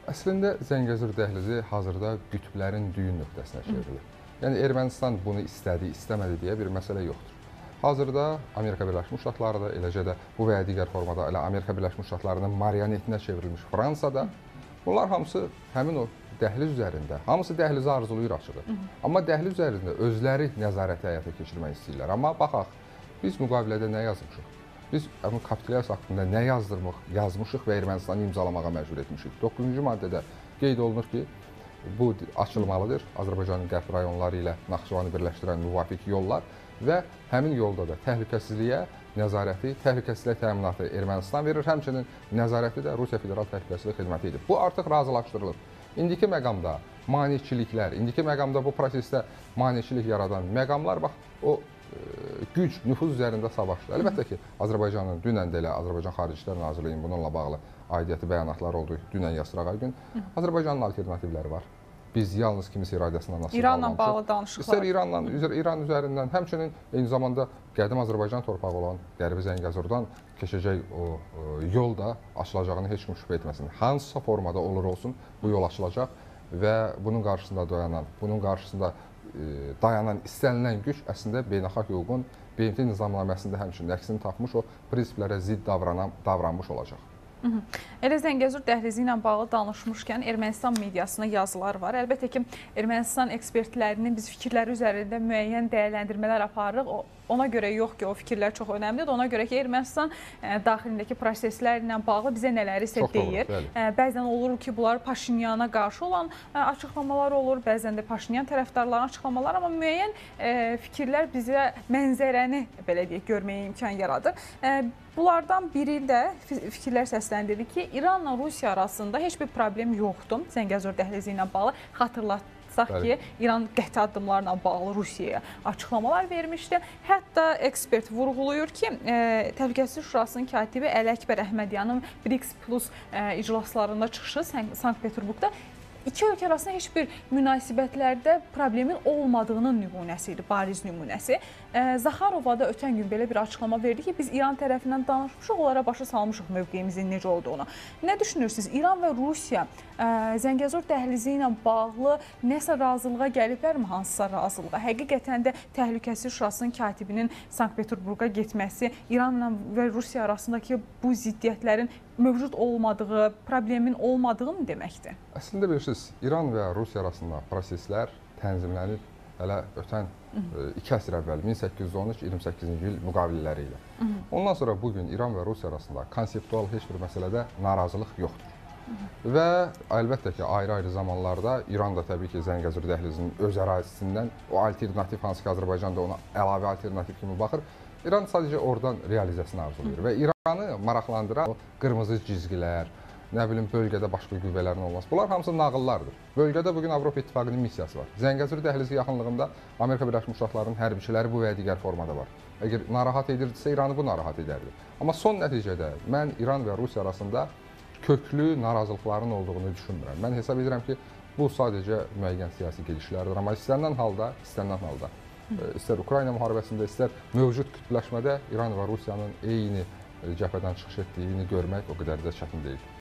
Əslində Zəngəzur dəhlizi hazırda qütblərin düyün nöqtəsinə çevrilir. Yəni Ermənistan bunu istədi, istəmədi deyə bir məsələ yoxdur. Hazırda Amerika Birləşmiş Ştatları da, eləcə də bu və ya digər formada elə Amerika Birləşmiş Ştatlarının marionetinə çevrilmiş Fransada, bunlar hamısı həmin o dəhliz üzərində, hamısı dəhlizi arzulayır açığı. Amma dəhliz üzərində özləri nəzarəti həyata keçirmək istəyirlər. Amma baxaq, biz müqavilədə nə yazmışıq? Biz kapitulyasiya haqqında nə yazmışıq və Ermənistanı imzalamağa məcbur etmişik. 9-cu maddədə qeyd olunur ki, bu açılmalıdır. Azərbaycanın qərb rayonları ilə Naxçıvanı birləşdirən müvafiq yollar və həmin yolda da təhlükəsizliyə nəzarəti, təhlükəsizlik təminatı Ermənistan verir. Həmçinin nəzarəti də Rusiya Federal Təhlükəsizlik Xidməti edir. Bu artıq razılaşdırılır. İndiki məqamda maneçiliklər, indiki məqamda bu prosesdə maneçilik yaradan məqamlar, bax, o güc, nüfuz üzərində savaşdır. Əlbəttə ki, Azərbaycanın dünən də elə Azərbaycan Xarici İşlər Nazirliyinin bununla bağlı aidiyyəti bəyanatlar oldu dünən ya sırağa gün. Azərbaycanın alternativləri var. Biz yalnız kimisi iradəsindən asılı qalmamışıq. İranla bağlı danışıqlar. İstər İran üzərindən, həmçinin eyni zamanda qədim Azərbaycan torpağı olan Qərbi Zəngəzurdan keçəcək o yol da açılacağını heç kim şübhə etməsin. Hansısa formada olur olsun, bu yol açılacaq və bunun qarşısında dayanan, istənilən güc əslində beynəlxalq hüququn BMT nizamnaməsində həmçinin əksini tapmış, o prinsiplərə zidd davranmış olacaq. Elə Zəngəzur dəhlizi ilə bağlı danışmışkən Ermənistan mediasına yazılar var. Əlbəttə ki, Ermənistan ekspertlərinin biz fikirləri üzərində müəyyən dəyərləndirmələr aparırıq. Ona görə yox ki, o fikirlər çox önəmlidir. Ona görə ki, Ermənistan daxilindəki proseslərlə bağlı bizə nələri deyir. Bəzən olur ki, bunlar Paşinyana qarşı olan açıqlamalar olur, bəzən də Paşinyan tərəfdarlarının açıqlamaları, amma müəyyən fikirlər bizə mənzərəni, belə deyək, görməyə imkan yaradır. Bunlardan biri də fikirlər səsləndirdi ki, İranla Rusiya arasında heç bir problem yoxdur Zəngəzur dəhlizi ilə bağlı. Xatırlatsaq ki, İran qəti addımlarla bağlı Rusiyaya açıqlamalar vermişdi. Hətta ekspert vurğulayır ki, Təhlükəsizlik Şurasının katibi Əli Əkbər Əhmədyanın BRICS Plus iclaslarında çıxışı Sankt-Peterburqda İki ölkə arasında heç bir münasibətlərdə problemin olmadığının nümunəsi idi, bariz nümunəsi. Zaxarova da ötən gün belə bir açıqlama verdi ki, biz İran tərəfindən danışmışıq, onlara başa salmışıq mövqeyimizin necə olduğunu. Nə düşünürsünüz? İran və Rusiya Zəngəzur dəhlizi ilə bağlı nəsə razılığa gəliblərmi, hansısa razılığa? Həqiqətən də Təhlükəsizlik Şurasının katibinin Sankt-Peterburqa getməsi İranla və Rusiya arasındakı bu ziddiyyətlərin mövcud olmadığı, problemin olmadığını deməkdir? Əslində bilirsiniz, İran və Rusiya arasında proseslər tənzimlənir hələ ötən 2 əsr əvvəl 1813-28-ci il müqavilələri ilə. Ondan sonra bugün İran və Rusiya arasında konseptual heç bir məsələdə narazılıq yoxdur. Və əlbəttə ki, ayrı-ayrı zamanlarda İran da təbii ki, Zəngəzur dəhlizinin öz ərazisindən o alternativ, hansı ki, Azərbaycan da ona əlavə alternativ kimi baxır, İran sadəcə oradan realizəsini arzulayır və İranı maraqlandıran o qırmızı cizgilər, nə bilim, bölgədə başqa qüvvələrin olması, bunlar hamısı nağıllardır. Bölgədə bugün Avropa İttifaqının missiyası var. Zəngəzur dəhlizi yaxınlığında Amerika Birləşmiş Ştatlarının hərbiçiləri bu və ya digər formada var. Əgər narahat edirdisə, İranı bu narahat edərdi. Amma son nəticədə mən İran və Rusiya arasında köklü narazılıqların olduğunu düşünmürəm. Mən hesab edirəm ki, bu sadəcə müəyyən siyasi gedişlərdir. Amma istənilən halda, istər Ukrayna müharibəsində, istər mövcud kütləşmədə İran və Rusiyanın eyni cəbhədən çıxış etdiyini görmək o qədər də çətin deyil.